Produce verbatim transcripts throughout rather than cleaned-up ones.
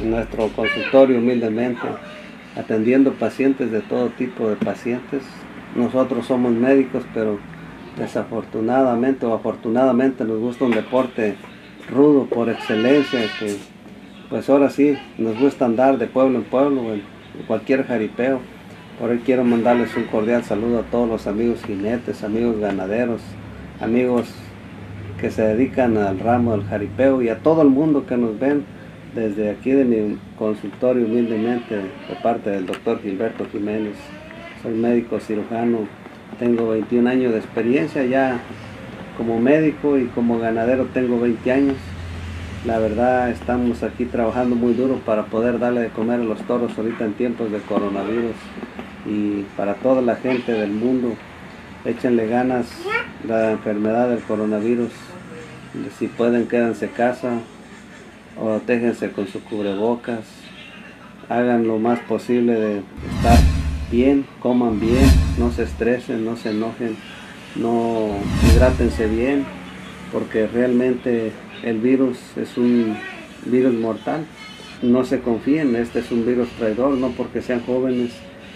en nuestro consultorio humildemente, atendiendo pacientes de todo tipo de pacientes. Nosotros somos médicos, pero desafortunadamente o afortunadamente nos gusta un deporte rudo por excelencia, que pues ahora sí nos gusta andar de pueblo en pueblo, en cualquier jaripeo. Por hoy quiero mandarles un cordial saludo a todos los amigos jinetes, amigos ganaderos, amigos que se dedican al ramo del jaripeo y a todo el mundo que nos ven desde aquí de mi consultorio humildemente de parte del doctor Gilberto Jiménez. Soy médico cirujano, tengo veintiún años de experiencia ya como médico y como ganadero tengo veinte años. La verdad estamos aquí trabajando muy duro para poder darle de comer a los toros ahorita en tiempos de coronavirus. Y para toda la gente del mundo, échenle ganas la enfermedad del coronavirus. Si pueden, quédense en casa o téjense con su cubrebocas. Hagan lo más posible de estar bien, coman bien, no se estresen, no se enojen, no hidrátense bien, porque realmente el virus es un virus mortal. No se confíen, este es un virus traidor, no porque sean jóvenes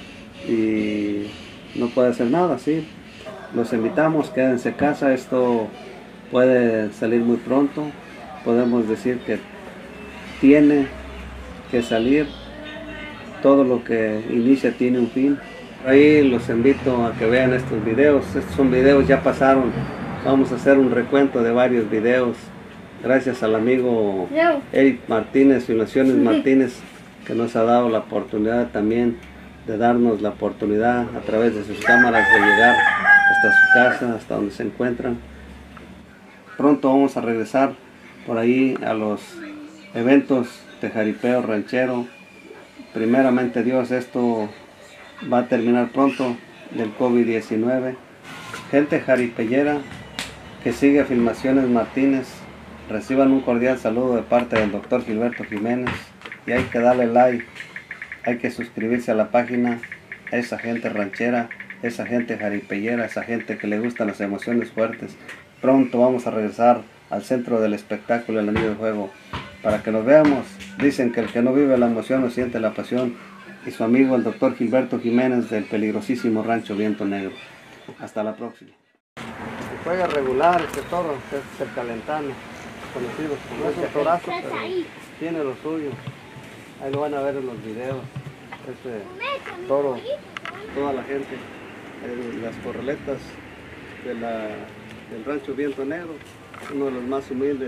y no puede hacer nada, ¿sí? Los invitamos, quédense en casa, esto puede salir muy pronto, podemos decir que tiene que salir, todo lo que inicia tiene un fin. Ahí los invito a que vean estos videos, estos son videos, ya pasaron, vamos a hacer un recuento de varios videos, gracias al amigo Eric Martínez, Filmaciones Martínez, que nos ha dado la oportunidad también de darnos la oportunidad a través de sus cámaras de llegar hasta su casa, hasta donde se encuentran. Pronto vamos a regresar por ahí a los eventos de jaripeo ranchero. Primeramente Dios, esto va a terminar pronto del COVID diecinueve. Gente jaripellera que sigue Filmaciones Martínez, reciban un cordial saludo de parte del doctor Gilberto Jiménez y hay que darle like. Hay que suscribirse a la página, a esa gente ranchera, esa gente jaripellera, esa gente que le gustan las emociones fuertes. Pronto vamos a regresar al centro del espectáculo, el anillo de juego, para que nos veamos. Dicen que el que no vive la emoción no siente la pasión. Y su amigo el doctor Gilberto Jiménez del peligrosísimo rancho Viento Negro. Hasta la próxima. Juega regular este toro, es el Calentano, conocido como ese torazo, pero tiene lo suyo. Ahí lo van a ver en los videos, ese toro, toda la gente, eh, las corraletas de la, del rancho Viento Negro, uno de los más humildes.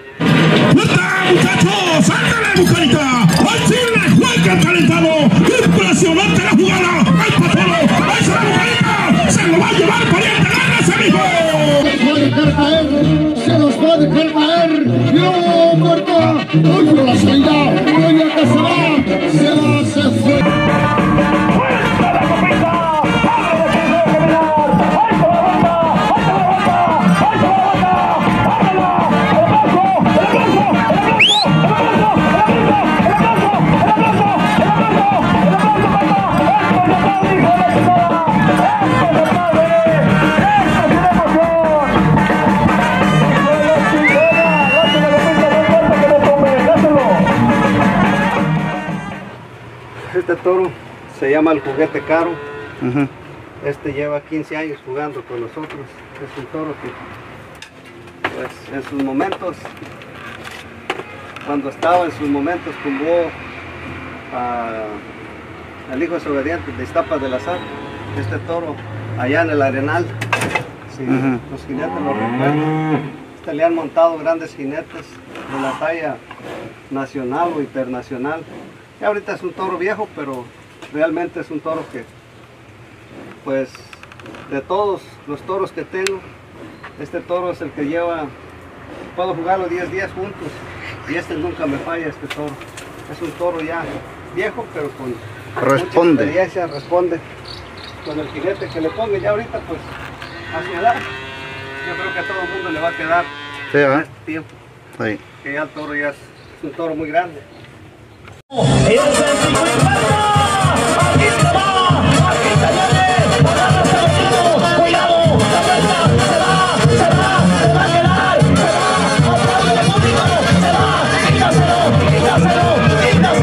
¡Muchachos! ¡Sácale, Bucarita! ¡Al Chile! ¡Juega el Calentano! ¡Impresionante la jugada! ¡Al Patolo! ¡Esa Bucarita! ¡Se lo va a llevar pariente! ¡Gánese, mijo! Se los va a dejar caer, ¡no, muerta! ¡Oye la salida! ¡Oye que se va! ¡Se va, se fue! Este toro se llama el Juguete Caro. Uh-huh. Este lleva quince años jugando con nosotros. Es un toro que, pues, en sus momentos, cuando estaba en sus momentos, tumbó a, al hijo desobediente de Iztapas del Azar. Este toro allá en el Arenal. Sí, uh-huh. Los jinetes lo recuerdan. Este le han montado grandes jinetes de la talla nacional o internacional. Y ahorita es un toro viejo, pero realmente es un toro que, pues, de todos los toros que tengo, este toro es el que lleva, puedo jugarlo diez días juntos, y este nunca me falla, este toro. Es un toro ya viejo, pero con responde. mucha experiencia, responde. Con el jinete que le ponga ya ahorita, pues, a su edad, yo creo que a todo el mundo le va a quedar sí, en ¿eh? este tiempo. Sí. Que ya el toro ya es, es un toro muy grande. ¡Cuidado!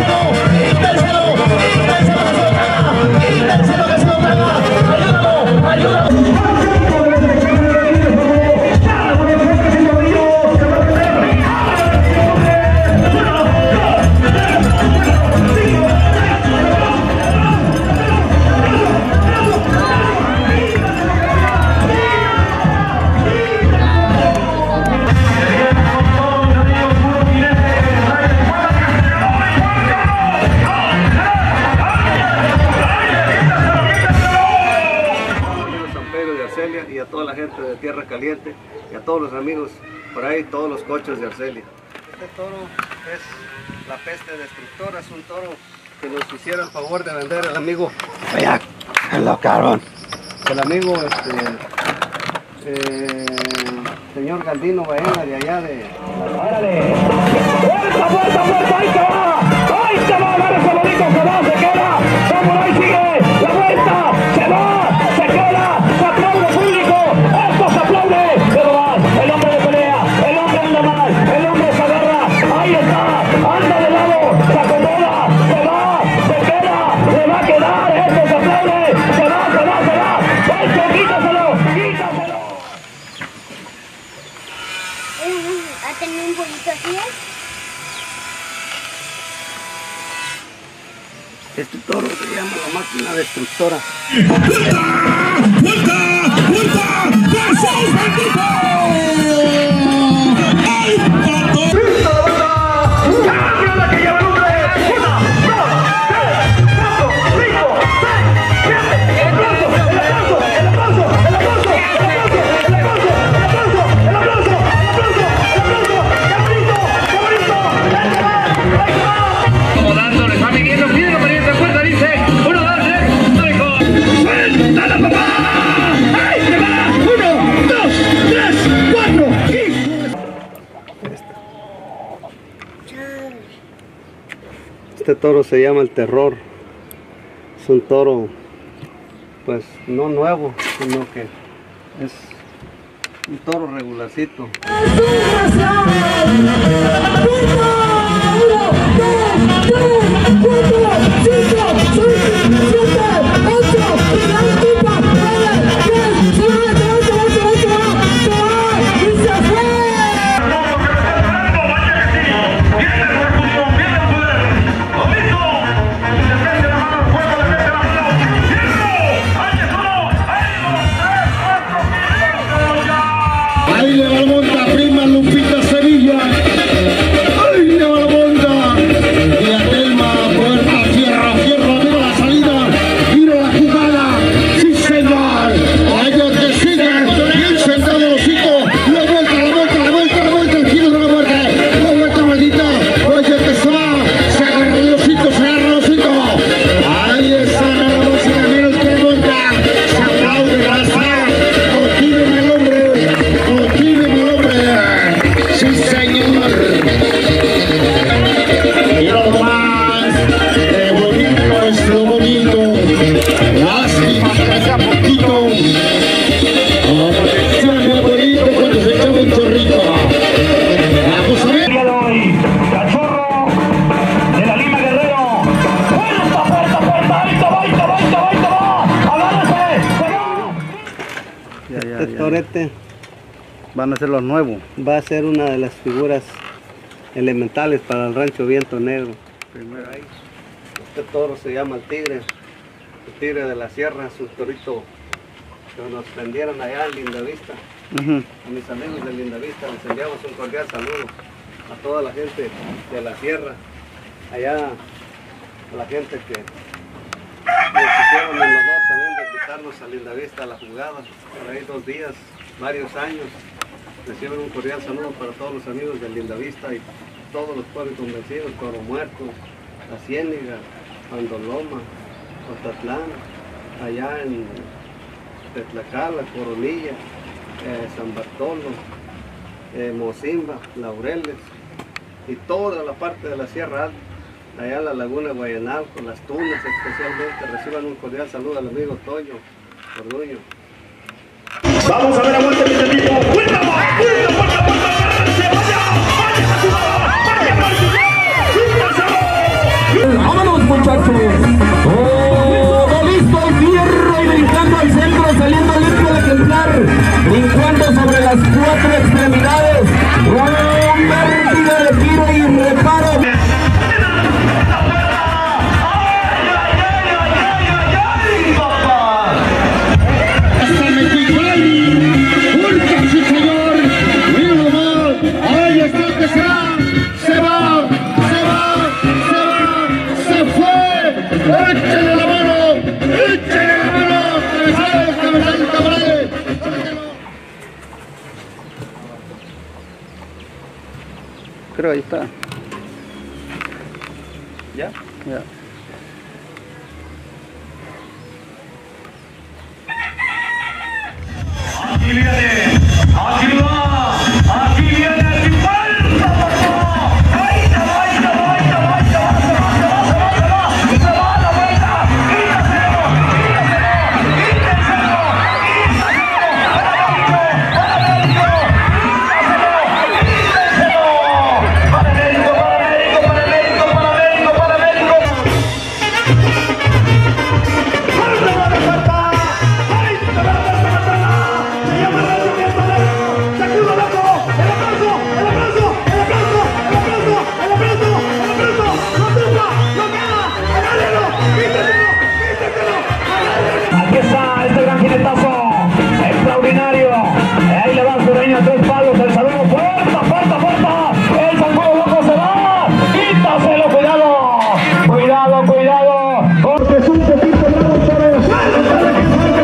Caliente, y a todos los amigos por ahí, todos los coches de Arcelia. Este toro es la peste destructora, es un toro que nos hiciera el favor de vender el amigo, vaya, hello, cabrón. El amigo, este, eh, señor Galdino Baena, de allá de... ¡Órale! ¡Fuerza, fuerza, fuerza! ¡Ahí se va! ¡Ahí se va! ¡Agarra ese bonito! ¡Se va! ¡Se queda! ¡Samurai sigue! ¡La vuelta! ¡Se va! ¡Se queda! ¡Se aplaude público! ¡Esto se aplaude! ¡Pero va! ¡El hombre de pelea! ¡El hombre anda mal! ¡El hombre se agarra! ¡Ahí está! ¡Anda de lado! ¡Se acomoda! ¡Se va! ¡Se queda! ¡Le va a quedar! ¡Esto se aplaude! ¡Se va! ¡Se va! ¡Se va! ¡Esto, quítaselo! ¡Quítaselo! ¿Ha tenido un poquito así? Este toro se llama la máquina destructora. ¡Vuelta! ¡Vuelta! ¡Vuelta! ¡Jesús bendito! ¡Ay, pato! ¡Cambio la que lleva el hombre! ¡Una, dos, tres, cuatro, cinco, seis, siete! ¡El aplauso! ¡El aplauso! ¡El aplauso! ¡El aplauso! ¡El aplauso! ¡El aplauso! ¡El aplauso! ¡El aplauso! ¡El aplauso! ¡Qué bonito! ¡Qué bonito! ¡Ahí se va! ¡Ahí se va! Como dando, le está midiendo, pide la pariente fuerza, dice. Uno, dos, tres, cinco. ¡Suéltala, papá! ¡Ahí se va! Uno, dos, tres, cuatro, cinco. Este toro se llama el Terror. Es un toro, pues no nuevo, sino que es un toro regularcito. Ahí le va la monta, prima Lupita Sevilla. Ahí le va la monta. Y a Telma, puerta, fierra, fierra, mira la salida. Mira la jugada. Sí, señor. Ellos que siguen. Bien sentado los hijos. La vuelta, la vuelta, la vuelta, la vuelta. El giro de la muerte. La vuelta maldita. Oye, que se va. Se agarra los hijos, se agarra los hijos. Ahí está la música. Mira el que monta. Se aplaude, gracias. Continúe el hombre. Continúe el hombre. Sí, señor. Mira nomás. Qué bonito es lo bonito. Lástima que sea poquito. Muy bonito cuando se echaba un chorrito. Vamos a ver. El día de hoy, Cachorro de la Lima Guerrero. ¡Fuerza, fuerza, fuerza! ¡Ahí te va, ahí te va, ahí te va, ahí te va! ¡Agárrese! ¡Se va! Ya, ya, este torete van a ser los nuevos. Va a ser una de las figuras elementales para el rancho Viento Negro. Primero ahí. Este toro se llama el Tigre, el Tigre de la Sierra, es un torito que nos prendieron allá en Lindavista. Uh-huh. A mis amigos de Lindavista les enviamos un cordial saludo a toda la gente de la sierra, allá a la gente que nos hicieron el honor también de invitarnos a Lindavista a la jugada, por ahí dos días, varios años. Reciben un cordial saludo para todos los amigos de Lindavista y todos los pueblos convencidos, Toro Muerto, La Ciénega, Andoloma, Otatlán, allá en Tetlacala, Coronilla, eh, San Bartolo, eh, Mocimba, Laureles y toda la parte de la Sierra Alta, allá en la Laguna Guayanalco, Las Tunas especialmente. Reciban un cordial saludo al amigo Toño Orduño. Vamos a ver a vuelta de este tipo. ¡Vuelta, vuelta, vuelta, vuelta, vuelta! ¡Se vaya! ¡Vaya a jugar! ¡Vaya a ¡Vámonos, muchachos! ¡Todo listo! Tierra y brincando al centro, saliendo limpio el ejemplar, brincando sobre las cuatro extremidades. Un vértigo de tiro y reparo. ahí está. ¿Ya? Ya. Aquí viene, aquí va, aquí viene el falta, papá. Ahí se va, ahí se va, ahí se va, ahí se va, se va, se va, se va, se va, se va a la vuelta. Quítaselo, quítaselo, quítaselo, quítaselo, para Américo, para Américo, para Américo, para Américo, para Américo, para Américo. ¡Falta, vale, falta! ¡Ay, se va, se va, se va! ¡Se llama Rayo Piazarero! ¡Sacudo loco! ¡El aplauso! ¡El aplauso! ¡El aplauso! ¡El aplauso! ¡El aplauso! ¡El aplauso! ¡Lo tumba! ¡Lo queda! ¡Agárrelo! ¡Quítaselo! ¡Quítaselo! Aquí está este gran jinetazo extraordinario. Ahí le va Sureño a tres palos. El saludo fuerza, fuerza, fuerza. El zancudo loco se va. Quítaselo, cuidado. Cuidado, cuidado. Porque es un poquito bravo, Chávez. Para que salga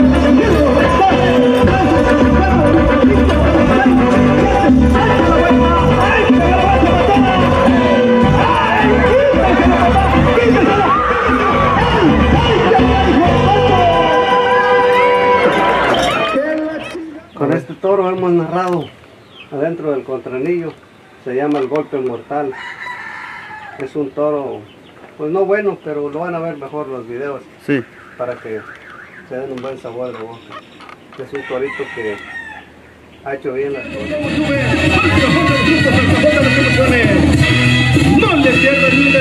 Con este toro hemos narrado adentro del contranillo, se llama el golpe mortal. Es un toro, pues no bueno, pero lo van a ver mejor los videos, Sí. para que se den un buen sabor de boca. Es un torito que ha hecho bien las cosas. No le pierdas